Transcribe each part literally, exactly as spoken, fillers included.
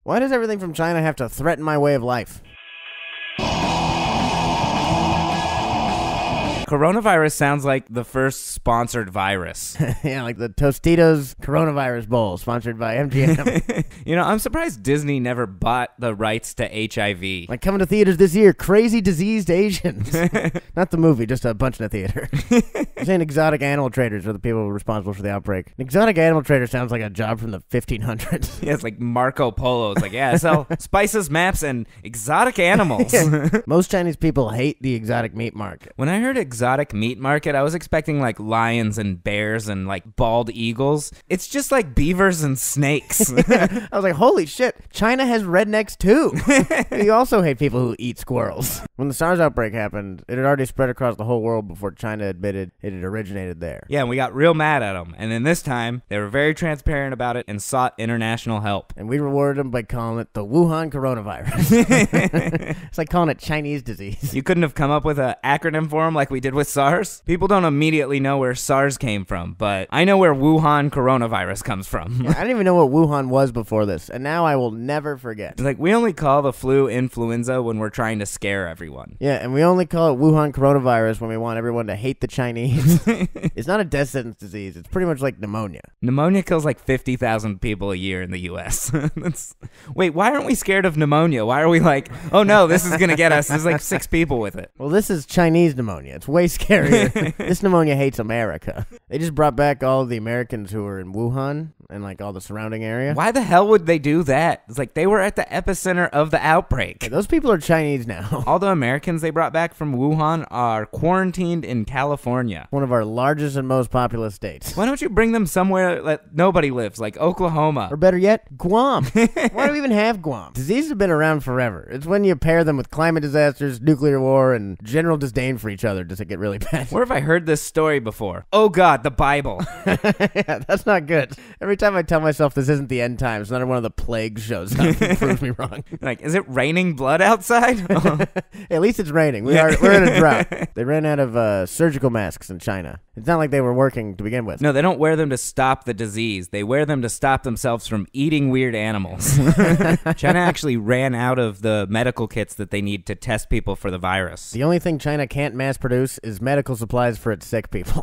Why does everything from China have to threaten my way of life? Coronavirus sounds like the first sponsored virus. Yeah, like the Tostitos Coronavirus Bowl, sponsored by M G M. You know, I'm surprised Disney never bought the rights to H I V. Like coming to theaters this year, Crazy Diseased Asians. Not the movie, just a bunch in the theater. You're saying exotic animal traders are the people responsible for the outbreak. An exotic animal trader sounds like a job from the fifteen hundreds. Yeah, it's like Marco Polo. It's like, yeah, I sell spices, maps, and exotic animals. Yeah. Most Chinese people hate the exotic meat market. When I heard exotic meat market, I was expecting like lions and bears and like bald eagles. It's just like beavers and snakes. I was like, holy shit, China has rednecks too. You also hate people who eat squirrels. When the SARS outbreak happened, it had already spread across the whole world before China admitted it had originated there. Yeah, and we got real mad at them. And then this time, they were very transparent about it and sought international help. And we rewarded them by calling it the Wuhan Coronavirus. It's like calling it Chinese disease. You couldn't have come up with an acronym for them like we did with SARS? People don't immediately know where SARS came from, but I know where Wuhan Coronavirus comes from. Yeah, I didn't even know what Wuhan was before this, and now I will never forget. It's like, we only call the flu influenza when we're trying to scare everyone. Yeah, and we only call it Wuhan Coronavirus when we want everyone to hate the Chinese. It's not a death sentence disease. It's pretty much like pneumonia. Pneumonia kills like fifty thousand people a year in the U S That's... Wait, why aren't we scared of pneumonia? Why are we like, oh no, this is going to get us. There's like six people with it. Well, this is Chinese pneumonia. It's way scarier. This pneumonia hates America. They just brought back all of the Americans who were in Wuhan and like all the surrounding area. Why the hell would they do that? It's like they were at the epicenter of the outbreak. Hey, those people are Chinese now. All the Americans they brought back from Wuhan are quarantined in California. One of our largest and most populous states. Why don't you bring them somewhere that nobody lives, like Oklahoma? Or better yet, Guam. Why do we even have Guam? Diseases have been around forever. It's when you pair them with climate disasters, nuclear war, and general disdain for each other does it get really bad. Where have I heard this story before? Oh God, the Bible. Yeah, that's not good. Every time I tell myself this isn't the end times, another one of the plagues shows up and proves me wrong. Like, is it raining blood outside? Oh. At least it's raining. We are, we're in a drought. They ran out of uh, surgical masks in China. It's not like they were working to begin with. No, they don't wear them to stop the disease. They wear them to stop themselves from eating weird animals. China actually ran out of the medical kits that they need to test people for the virus. The only thing China can't mass produce is medical supplies for its sick people.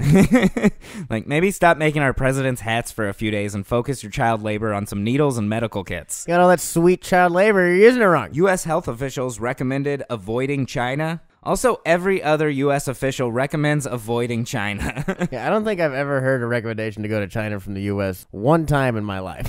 Like, maybe stop making our president's hats for a few days and focus your child labor on some needles and medical kits. You got all that sweet child labor, you're using it wrong. U S health officials recommended avoiding China. Also, every other U S official recommends avoiding China. Yeah, I don't think I've ever heard a recommendation to go to China from the U S one time in my life.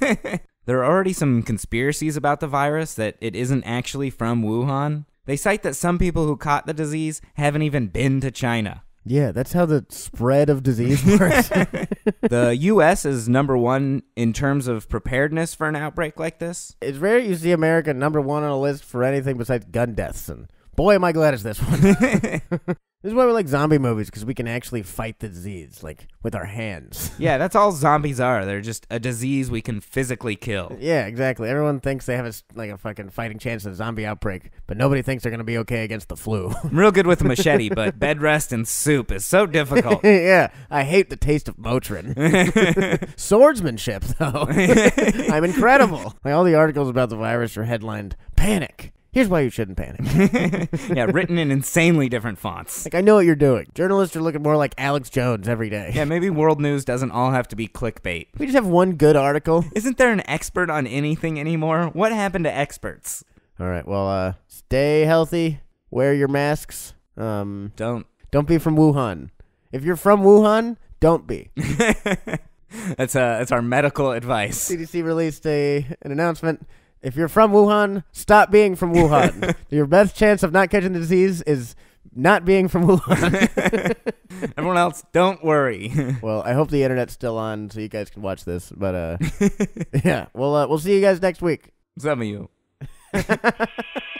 There are already some conspiracies about the virus that it isn't actually from Wuhan. They cite that some people who caught the disease haven't even been to China. Yeah, that's how the spread of disease works. The U S is number one in terms of preparedness for an outbreak like this. It's rare you see America number one on a list for anything besides gun deaths, and boy, am I glad it's this one. This is why we like zombie movies, because we can actually fight the disease, like, with our hands. Yeah, that's all zombies are. They're just a disease we can physically kill. Yeah, exactly. Everyone thinks they have a, like a fucking fighting chance of a zombie outbreak, but nobody thinks they're going to be okay against the flu. I'm real good with a machete, but bed rest and soup is so difficult. Yeah, I hate the taste of Motrin. Swordsmanship, though. I'm incredible. Like, all the articles about the virus are headlined, "Panic. Here's why you shouldn't panic." Yeah, written in insanely different fonts. Like, I know what you're doing. Journalists are looking more like Alex Jones every day. Yeah, maybe world news doesn't all have to be clickbait. We just have one good article. Isn't there an expert on anything anymore? What happened to experts? All right, well, uh, stay healthy. Wear your masks. Um, Don't. Don't be from Wuhan. If you're from Wuhan, don't be. That's uh, that's our medical advice. C D C released a an announcement. If you're from Wuhan, stop being from Wuhan. Your best chance of not catching the disease is not being from Wuhan. Everyone else, don't worry. Well, I hope the internet's still on so you guys can watch this. But uh, yeah, well, uh, we'll see you guys next week. Some of you.